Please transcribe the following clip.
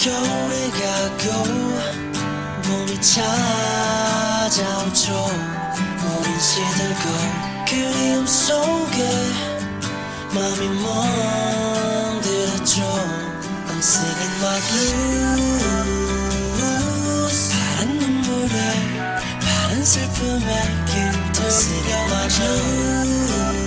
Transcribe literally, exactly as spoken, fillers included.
겨울이 가고 봄이 찾아오죠. 우린 시들고 그리움 속에 맘이 멍들었죠. I'm singing my blues. 파란 눈물에 파란 슬픔에 깃들여 my blues.